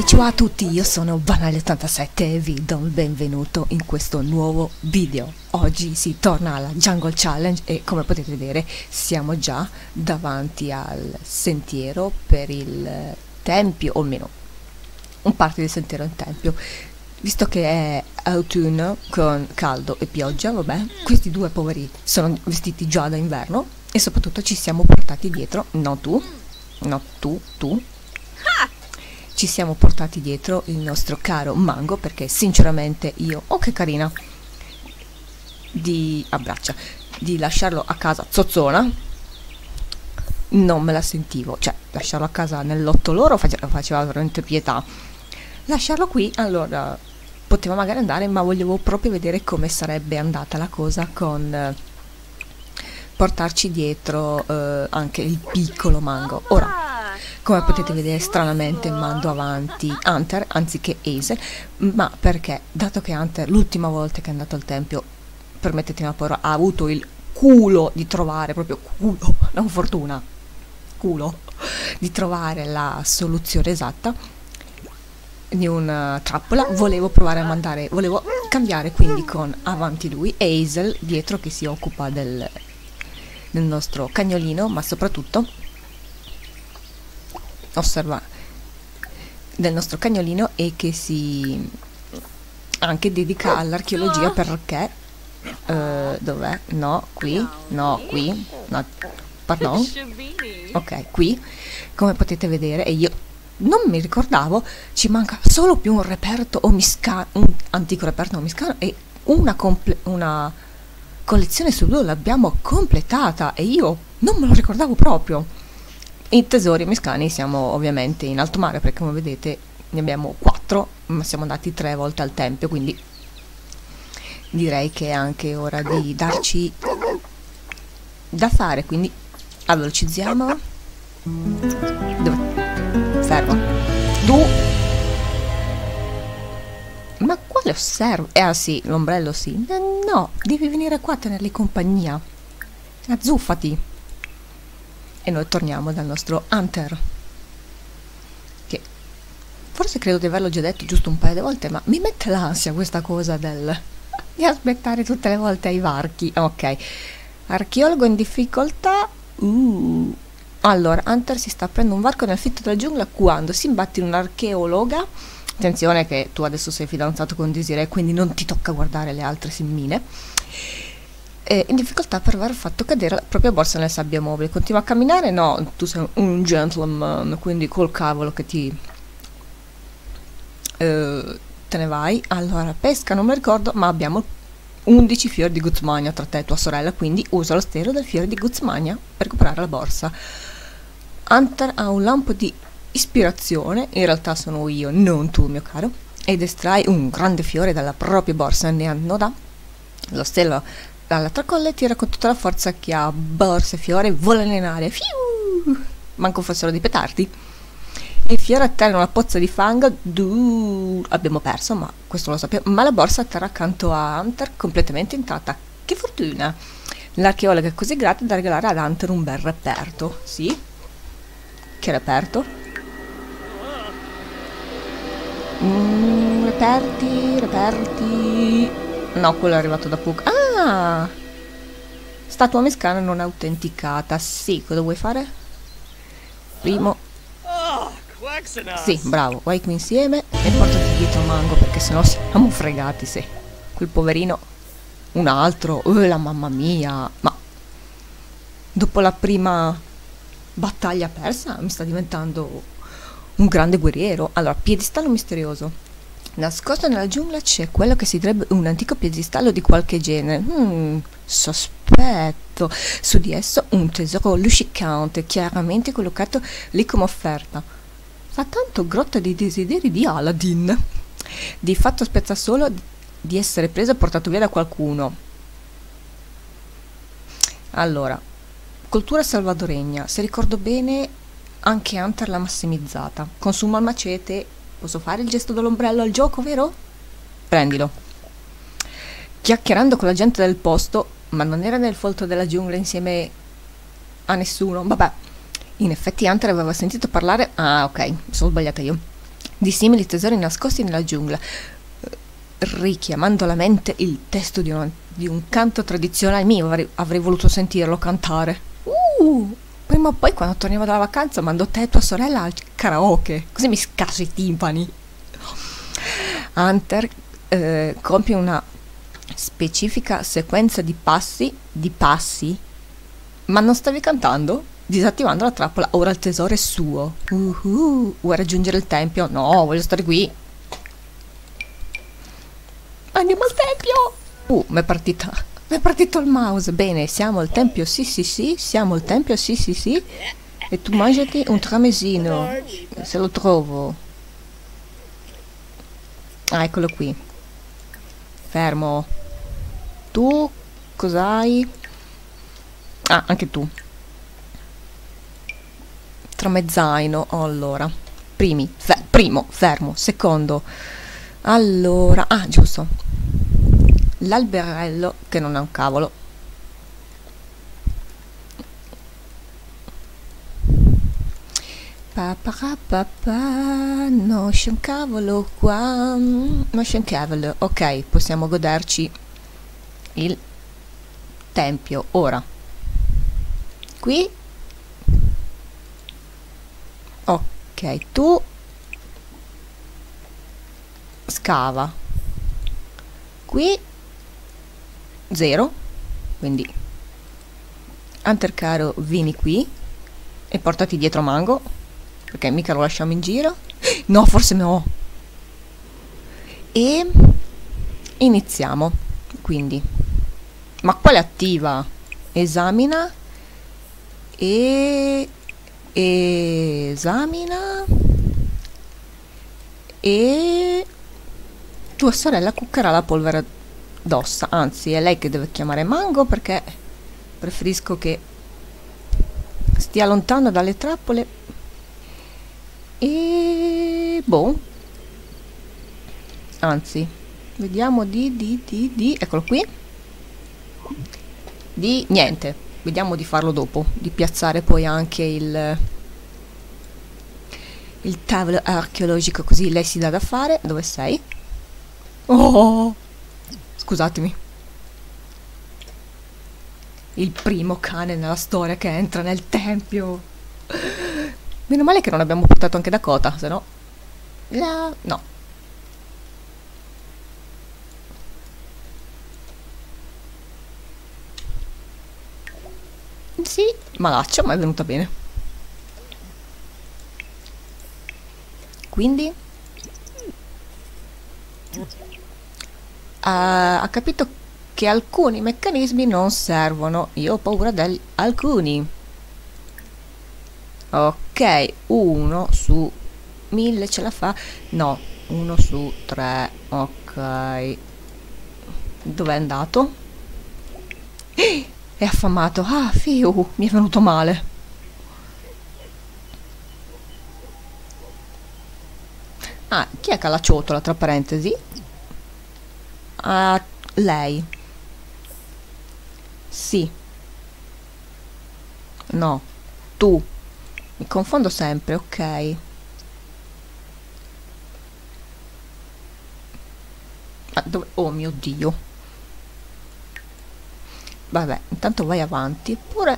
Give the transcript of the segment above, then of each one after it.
Konnichiwa a tutti, io sono Banale87 e vi do il benvenuto in questo nuovo video. Oggi si torna alla Jungle Challenge e come potete vedere siamo già davanti al sentiero per il tempio, o almeno un parte del sentiero in tempio. Visto che è autunno con caldo e pioggia, vabbè, questi due poveri sono vestiti già da inverno e soprattutto ci siamo portati dietro, no tu, ci siamo portati dietro il nostro caro Mango perché sinceramente io, oh che carina, di lasciarlo a casa zozzona non me la sentivo, cioè lasciarlo a casa nell'otto loro faceva veramente pietà. Lasciarlo qui, allora poteva magari andare, ma volevo proprio vedere come sarebbe andata la cosa con portarci dietro anche il piccolo Mango. Ora, come potete vedere, stranamente mando avanti Hunter anziché Hazel, ma perché? Dato che Hunter l'ultima volta che è andato al tempio, permettetemi la parola, ha avuto il culo di trovare, proprio culo, non fortuna, culo, di trovare la soluzione esatta di una trappola, volevo provare a mandare, volevo cambiare quindi con avanti lui e Hazel dietro che si occupa del nostro cagnolino, ma soprattutto osserva del nostro cagnolino e che si anche dedica all'archeologia perché dov'è? No, qui, no, qui, no, pardon, ok, qui come potete vedere, e io non mi ricordavo, ci manca solo più un reperto omiscano, un antico reperto omiscano e una collezione su due l'abbiamo completata e io non me lo ricordavo proprio. I tesori omiscani siamo ovviamente in alto mare perché come vedete ne abbiamo 4, ma siamo andati 3 volte al tempio, quindi direi che è anche ora di darci da fare, quindi velocizziamo. Dove? Fermo. Tu! Ma quale osservo? Ah sì, l'ombrello sì. No, devi venire qua a tenerli compagnia. Azzuffati. E noi torniamo dal nostro Hunter, che forse credo di averlo già detto giusto un paio di volte, ma mi mette l'ansia questa cosa di aspettare tutte le volte ai varchi. Ok, archeologo in difficoltà. Allora, Hunter si sta aprendo un varco nel fitto della giungla quando si imbatte in un'archeologa. Attenzione che tu adesso sei fidanzato con Desiree, quindi non ti tocca guardare le altre semmine. In difficoltà per aver fatto cadere la propria borsa nelle sabbie mobili. Continua a camminare? No, tu sei un gentleman, quindi col cavolo che te ne vai. Allora, pesca non mi ricordo, ma abbiamo 11 fiori di Guzmania tra te e tua sorella, quindi usa lo stelo del fiore di Guzmania per recuperare la borsa. Hunter ha un lampo di ispirazione, in realtà sono io, non tu mio caro, ed estrai un grande fiore dalla propria borsa, ne annoda lo stelo dalla tracolla e tira con tutta la forza che ha borsa e fiore, volano in aria, fiu! Manco fossero dei petardi. Il fiore atterra in una pozza di fango, abbiamo perso, ma questo lo sappiamo, ma la borsa atterra accanto a Hunter completamente intatta. Che fortuna! L'archeologa è così grata da regalare ad Hunter un bel reperto. Sì? Che reperto? Reperti. No, quello è arrivato da poco. Ah! Statua messicana non autenticata. Sì, cosa vuoi fare? Primo. Sì, bravo, vai qui insieme e portati dietro Mango perché sennò siamo fregati se quel poverino un altro, la mamma mia, ma dopo la prima battaglia persa mi sta diventando un grande guerriero. Allora, piedistallo misterioso. Nascosto nella giungla c'è quello che si direbbe un antico piedistallo di qualche genere. Sospetto. Su di esso un tesoro luccicante, chiaramente collocato lì come offerta. Fa tanto grotta dei desideri di Aladdin. Di fatto aspetta solo di essere preso e portato via da qualcuno. Allora, cultura salvadoregna. Se ricordo bene, anche Hunter l'ha massimizzata. Consuma il macete. Posso fare il gesto dell'ombrello al gioco, vero? Prendilo. Chiacchierando con la gente del posto, ma non era nel folto della giungla insieme a nessuno. Vabbè, in effetti Hunter aveva sentito parlare... Ah, ok, sono sbagliata io. di simili tesori nascosti nella giungla, richiamando alla mente il testo di un canto tradizionale mio. Avrei voluto sentirlo cantare. Prima o poi, quando torniamo dalla vacanza, mando te e tua sorella al karaoke, così mi scassi i timpani. Hunter compie una specifica sequenza di passi, ma non stavi cantando? Disattivando la trappola, ora il tesoro è suo. Vuoi raggiungere il tempio? No, voglio stare qui. Andiamo al tempio! Mi è partito il mouse. Bene, siamo al tempio, sì, siamo al tempio, sì. E tu mangiati un tramesino, se lo trovo. Ah, eccolo qui. Fermo. Tu, cos'hai? Ah, anche tu. Tramezzino, allora. Primo, fermo. Secondo. Allora, giusto. L'alberello, che non è un cavolo. Non c'è un cavolo qua. Non c'è un cavolo. Ok, possiamo goderci il tempio. Ora. Qui. Ok, tu scava. Qui 0. Quindi Hunter caro, vieni qui e portati dietro Mango, perché mica lo lasciamo in giro. No, forse no. E iniziamo. Quindi, ma quale attiva? Esamina e esamina e tua sorella cuccherà la polvere d'ossa. Anzi, è lei che deve chiamare Mango, perché preferisco che stia lontano dalle trappole. E boh, anzi, vediamo di eccolo qui, di niente. Vediamo di farlo dopo, di piazzare poi anche il tavolo archeologico, così lei si dà da fare. Dove sei? Oh, scusatemi. Il primo cane nella storia che entra nel tempio. Meno male che non abbiamo portato anche Dakota, se no... No. Sì, malaccia, ma è venuta bene. Quindi ha capito che alcuni meccanismi non servono. Io ho paura degli alcuni. Ok, 1 su 1000 ce la fa. No, 1 su 3. Ok. Dov'è andato? È affamato. Ah, fiu, mi è venuto male. Ah, chi è che ha la ciotola, tra parentesi? Ah, lei. Sì. No. Tu. Mi confondo sempre, ok. Ma dove... Oh mio Dio. Vabbè, intanto vai avanti. Eppure...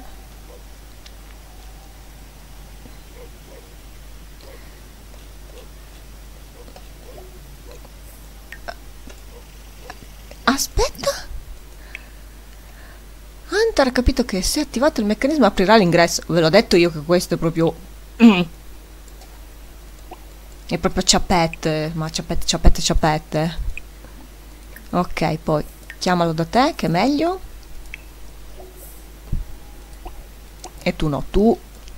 Aspetta. Hunter ha capito che se attivato il meccanismo aprirà l'ingresso. Ve l'ho detto io che questo è proprio... È proprio ciapette. Ma ciapette. Ok, poi chiamalo da te, che è meglio. E tu no, tu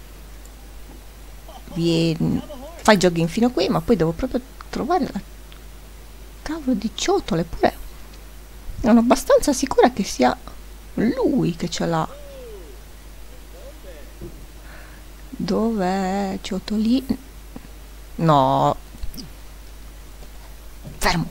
vieni, fai jogging fino a qui, ma poi devo proprio trovare la cavolo di ciotole. Pure sono abbastanza sicura che sia lui che ce l'ha. Dov'è ciotolino? No, fermo.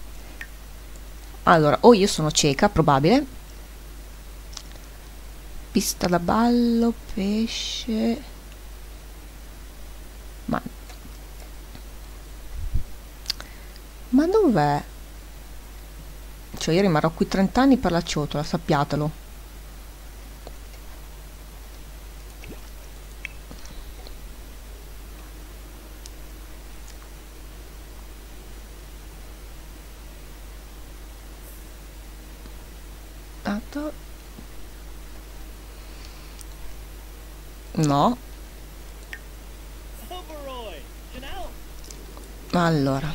Allora, o io sono cieca, probabile, pista da ballo, pesce. Ma dov'è? Cioè io rimarrò qui 30 anni per la ciotola, sappiatelo. Tanto. No. Allora.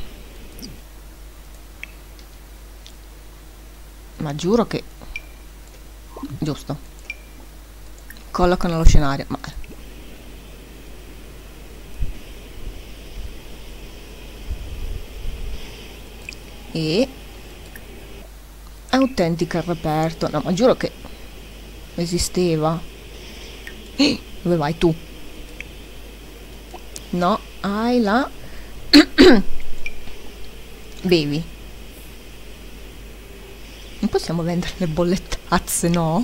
Ma giuro che... Giusto. Collocano lo scenario. Ma... E... Autentica il reperto. No, ma giuro che... Esisteva. Dove vai tu? No, hai la... Bevi. Non possiamo vendere le bollettazze, no?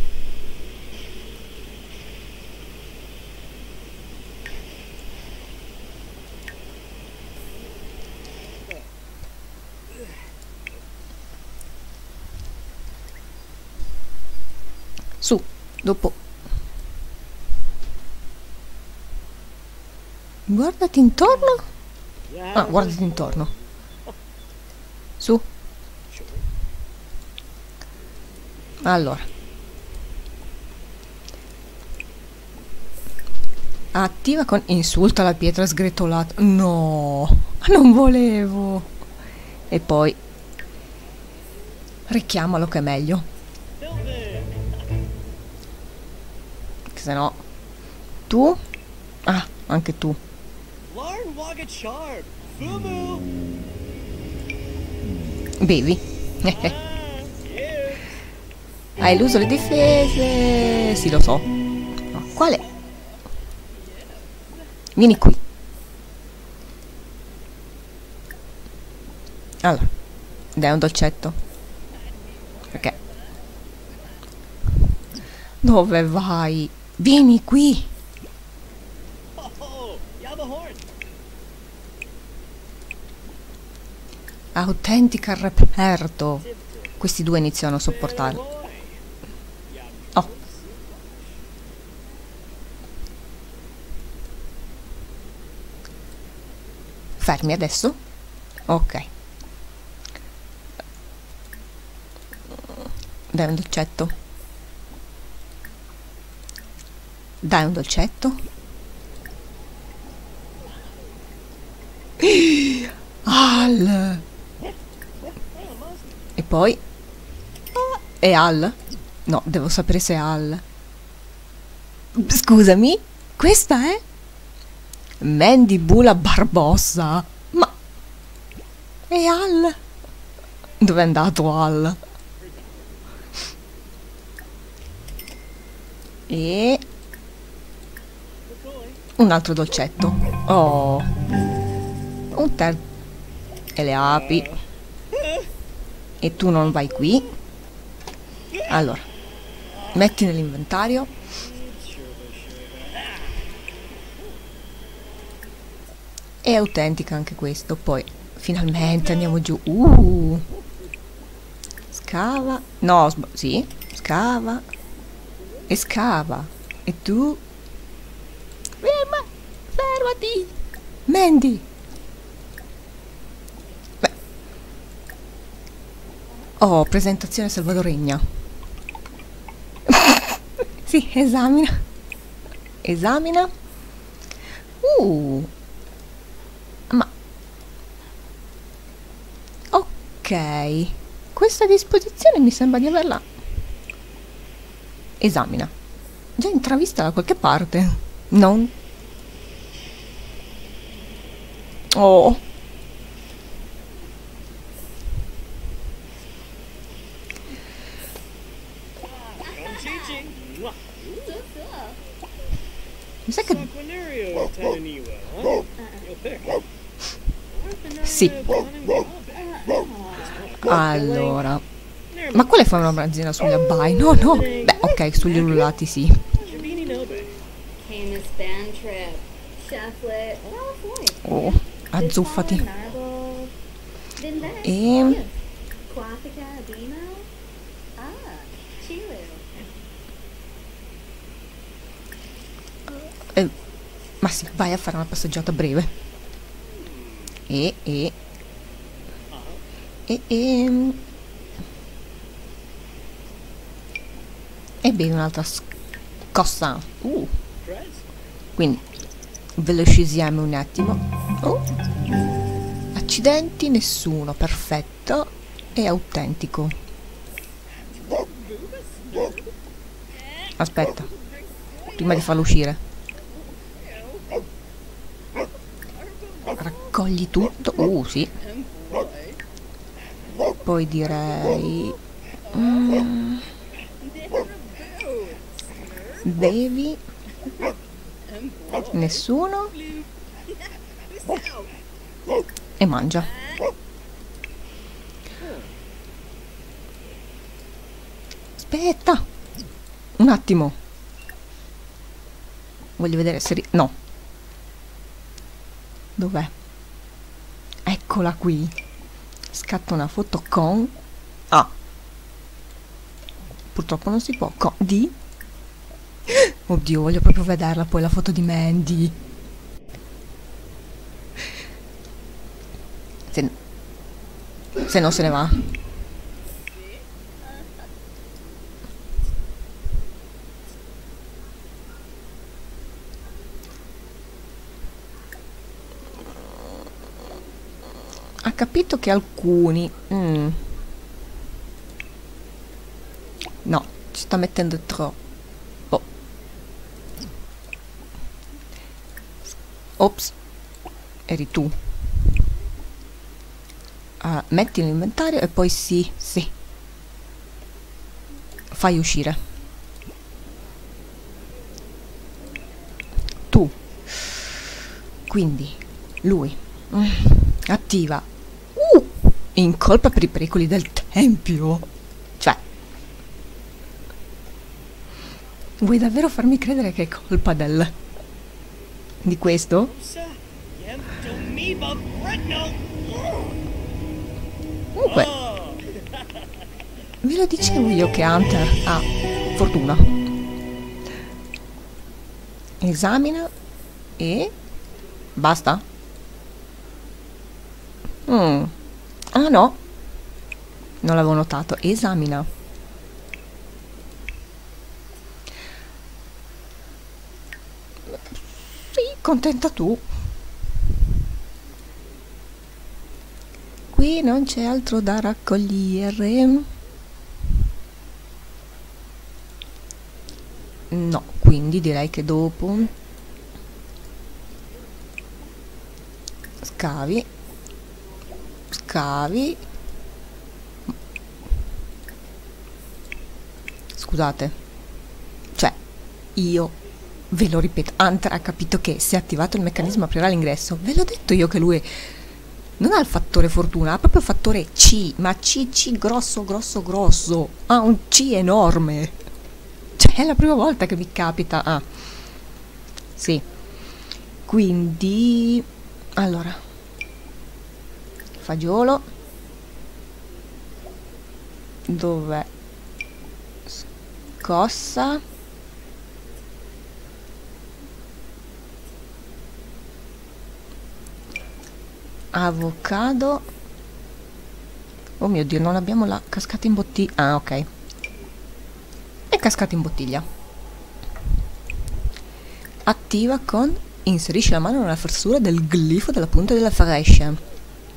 Su, dopo. Guardati intorno. Ah, guardati intorno. Su. Allora. Attiva con insulta la pietra sgretolata. No, non volevo. E poi richiamalo che è meglio. Che se no tu. Ah, anche tu. Bevi. Hai eluso le difese. Sì, lo so. Ma quale? Vieni qui. Allora, dai un dolcetto. Perché? Dove vai? Vieni qui. Autentica al reperto. Questi due iniziano a sopportare. Oh. Fermi adesso? Ok. Dai un dolcetto. Dai un dolcetto. Al. E poi? È Al? No, devo sapere se è Al. Scusami? Questa è? Mandibula Barbossa. Ma... è Al? Dove è andato Al? E... un altro dolcetto. Oh. Un terzo. E le api. E tu non vai qui. Allora, metti nell'inventario. È autentica anche questo. Poi finalmente andiamo giù. Scava. No, sì, scava. E scava. E tu? Fermati. Mandy. Beh. Oh, presentazione salvadoregna. Sì, esamina. Esamina. Ma... ok. Questa disposizione mi sembra di averla... Esamina. Già intravista da qualche parte. Non... oh. Mi sa che... sì. Allora... Ma quale fa una benzina sugli abbai? No, no. Beh, ok, sugli ululati sì. Oh, azzuffati. E... ma sì, vai a fare una passeggiata breve. E bevi un'altra scossa. Quindi velocizziamo un attimo. Accidenti, nessuno, perfetto e autentico. Aspetta, prima di farlo uscire raccogli tutto. Sì. Poi direi bevi. Nessuno. E mangia. Aspetta un attimo, voglio vedere se no, dov'è? Eccola qui. Scatto una foto con purtroppo non si può di oddio, voglio proprio vederla poi la foto di Mandy. Se no se ne va. Ha capito che alcuni no, ci sta mettendo troppo. Ops, eri tu. Metti l'inventario e poi sì, fai uscire tu. Quindi lui attiva incolpa per i pericoli del tempio. Cioè, vuoi davvero farmi credere che è colpa di questo? Comunque, ve lo dicevo io che Hunter ha fortuna. Esamina e basta. Ah no, non l'avevo notato. Esamina. Sì, contenta tu. Qui non c'è altro da raccogliere. No, quindi direi che dopo scavi. Scusate, cioè io ve lo ripeto, Hunter ha capito che se attivato il meccanismo aprirà l'ingresso. Ve l'ho detto io che lui non ha il fattore fortuna, ha proprio il fattore C, ma C grosso, ha un C enorme. Cioè è la prima volta che mi capita. Sì, quindi allora fagiolo, dov'è? Scossa, avocado. Oh mio Dio, non abbiamo la cascata in bottiglia. Ok, è cascata in bottiglia. Attiva con inserisci la mano nella fessura del glifo della punta della freccia.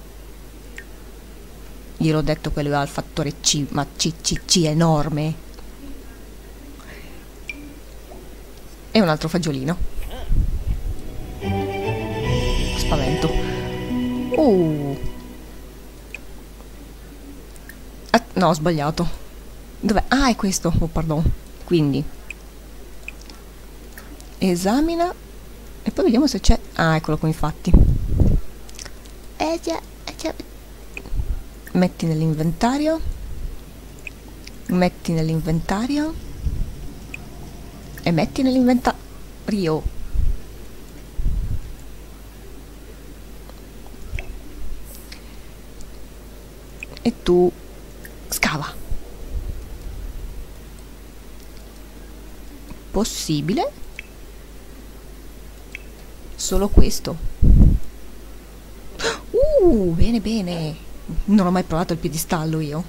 Gliel'ho detto che lui ha il fattore C, ma C enorme. E un altro fagiolino. Spavento. No, ho sbagliato. Dov'è? Ah, è questo. Oh, pardon. Quindi esamina e poi vediamo se c'è. Ah, eccolo qua, infatti. Già. Metti nell'inventario. Metti nell'inventario. E metti nell'inventario. E tu scava. Possibile? Solo questo. Bene bene. Non ho mai provato il piedistallo io.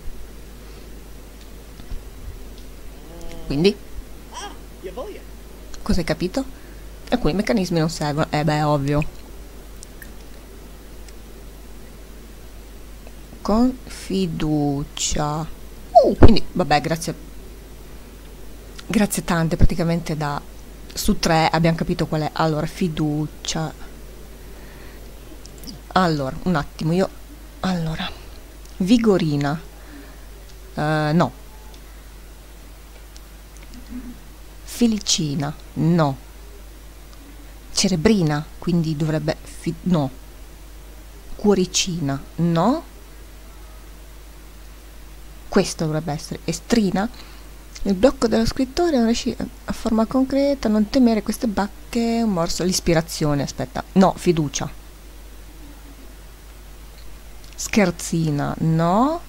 Quindi? Cosa hai capito? Alcuni meccanismi non servono. Beh, ovvio. Con fiducia. Quindi, vabbè, grazie. Grazie tante, praticamente su 3 abbiamo capito qual è. Allora, fiducia. Allora, un attimo, allora, vigorina. No. Felicina. No. Cerebrina, quindi dovrebbe... no. Cuoricina. No. Questo dovrebbe essere. Estrina. Il blocco dello scrittore non riesci a forma concreta, non temere queste bacche, un morso, l'ispirazione, aspetta. No, fiducia. Scherzina, no.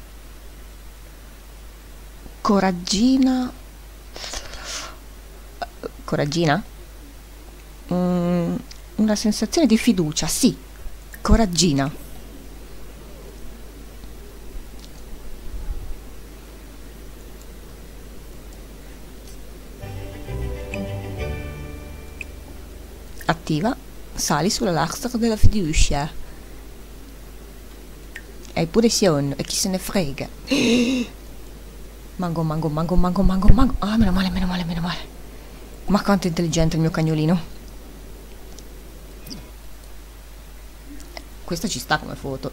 Coraggina. Coraggina? Una sensazione di fiducia, sì. Coraggina. Attiva. Sali sulla lastra della fiducia. Hai pure sonno e chi se ne frega. Mango, mango, mango, mango, mango, mango. Ah, meno male, meno male, meno male. Ma quanto è intelligente il mio cagnolino. Questa ci sta come foto,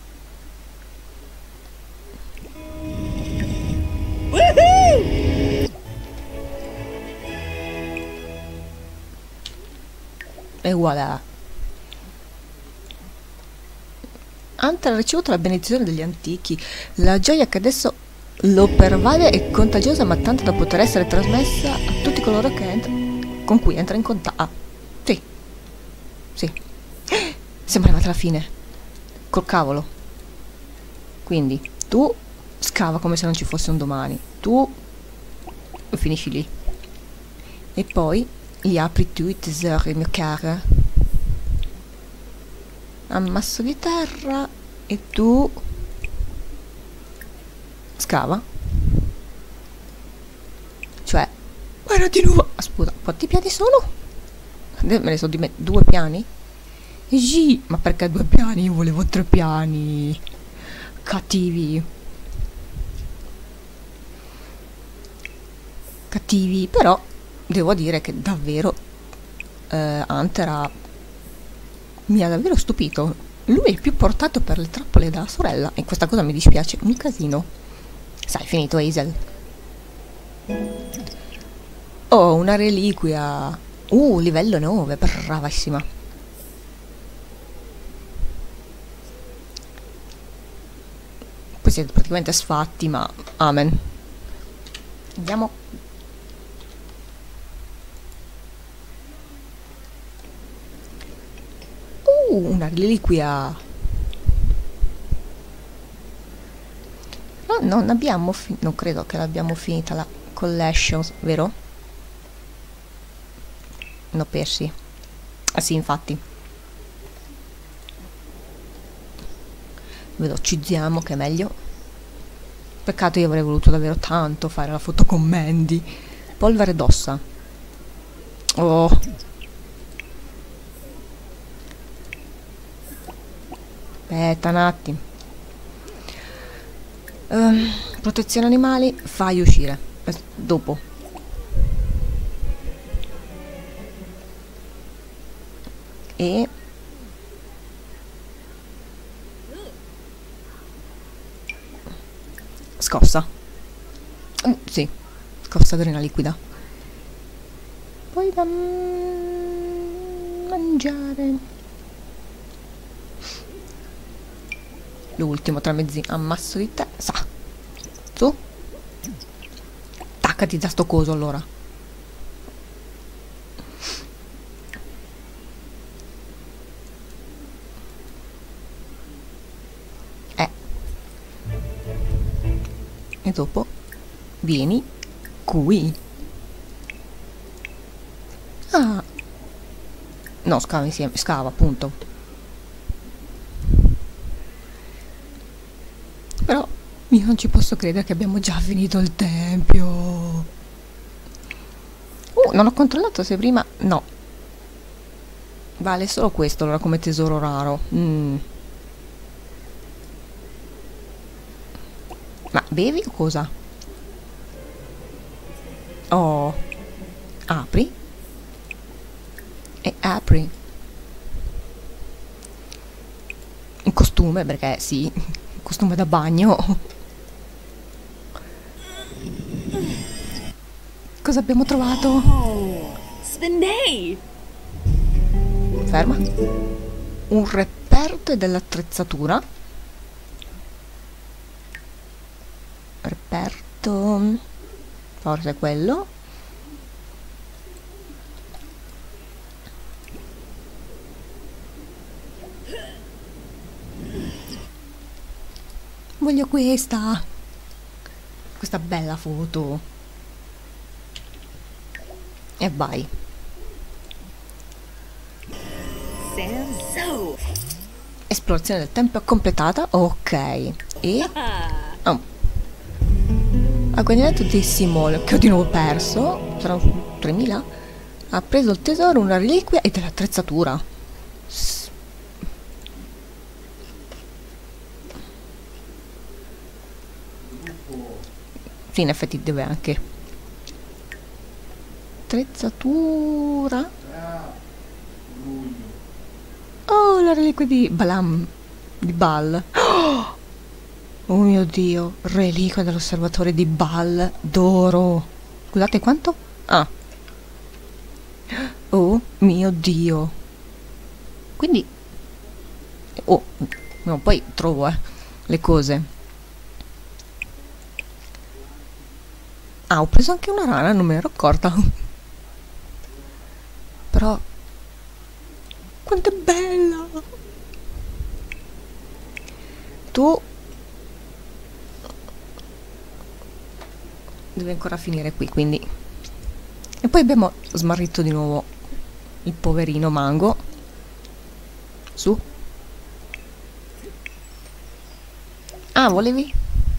E voilà. Hunter ha ricevuto la benedizione degli antichi. La gioia che adesso lo pervade è contagiosa, ma tanto da poter essere trasmessa a tutti coloro con cui entra in contatto. Sì. Sì. Siamo arrivati alla fine. Col cavolo. Quindi, tu scava come se non ci fosse un domani. Tu finisci lì. E poi gli apri tu i tesori, mio caro. Ammasso di terra e tu scava. Cioè, guarda di nuovo. Aspetta, quanti piani sono? Me ne sono 2 piani? Sì, ma perché 2 piani? Io volevo 3 piani. Cattivi. Cattivi, però devo dire che davvero Hunter mi ha davvero stupito. Lui è più portato per le trappole della sorella e questa cosa mi dispiace un casino. Sai, finito Hazel. Oh, una reliquia. Livello 9, bravissima. Poi siete praticamente sfatti, ma amen. Andiamo. Una reliquia. No, non abbiamo non credo che l'abbiamo finita la collection, vero? No, persi. Ah sì, infatti. Velocizziamo che è meglio. Peccato, io avrei voluto davvero tanto fare la foto con Mandy. Polvere d'ossa. Oh. Aspetta un attimo. Protezione animali, fai uscire. Dopo. E scossa. Sì, scossa drena liquida. Poi da mangiare. L'ultimo tra mezzi, ammasso di te. Sa. Su. Staccati da sto coso allora. E dopo vieni qui. Ah, no, scava insieme, scava appunto. Però io non ci posso credere che abbiamo già finito il tempio. Non ho controllato se prima... No, vale solo questo allora come tesoro raro. Ma bevi o cosa? Oh, apri e apri. In costume, perché sì, costume da bagno. Cosa abbiamo trovato? Oh, Svenday! Ferma. Un reperto e dell'attrezzatura. Reperto, forse quello. Voglio questa bella foto. E vai. So. Esplorazione del tempio completata. Ok. E oh. Ha guadagnato dei simoli che ho di nuovo perso. Saranno 3000. Ha preso il tesoro, una reliquia e dell'attrezzatura. Sì, in effetti deve anche. Attrezzatura. Oh, la reliquia di Balam. Di Baal. Oh mio Dio, reliquia dell'osservatore di Baal d'oro. Scusate, quanto? Ah. Oh mio Dio. Quindi... Oh, no, poi trovo, le cose. Ah, ho preso anche una rana, non me ne ero accorta. Però... Quanto è bella! Tu... Deve ancora finire qui, quindi... E poi abbiamo smarrito di nuovo il poverino Mango. Su. Ah, volevi?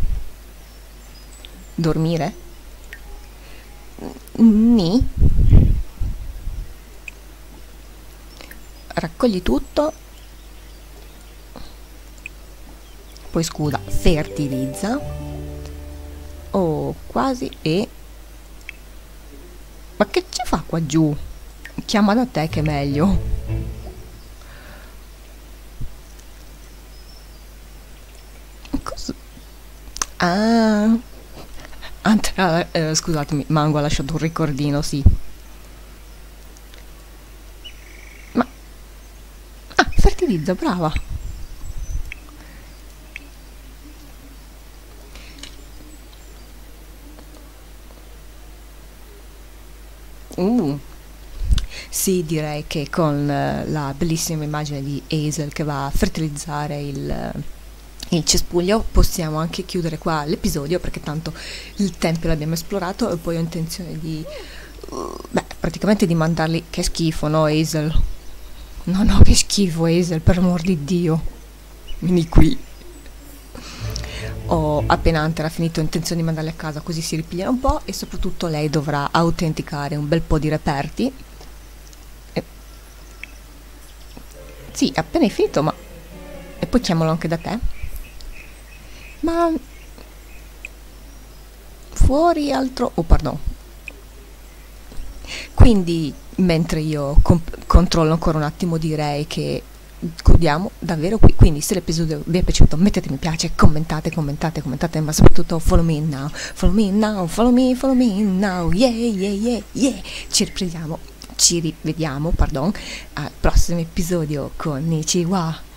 Dormire? Ni? Raccogli tutto. Poi scusa, fertilizza. Oh, quasi. E... Ma che ci fa qua giù? Chiama da te che è meglio. Cosa? Ah. Scusatemi, Mango ha lasciato un ricordino, sì. Ma... Ah, fertilizza, brava. Sì, direi che con la bellissima immagine di Hazel che va a fertilizzare il cespuglio possiamo anche chiudere qua l'episodio, perché tanto il tempio l'abbiamo esplorato e poi ho intenzione di praticamente di mandarli. Che schifo, no Hazel? No, che schifo Hazel, per amor di Dio, vieni qui. Ho appena Hunter ha finito, ho intenzione di mandarli a casa così si ripigliano un po', e soprattutto lei dovrà autenticare un bel po' di reperti. Sì, appena hai finito, ma... E poi chiamalo anche da te. Ma... Fuori altro... Oh, pardon. Quindi, mentre io controllo ancora un attimo, direi che chiudiamo davvero qui. Quindi se l'episodio vi è piaciuto mettete mi piace, commentate, ma soprattutto follow me now, follow me now, yeah. Ci rivediamo, al prossimo episodio con Nichiwa.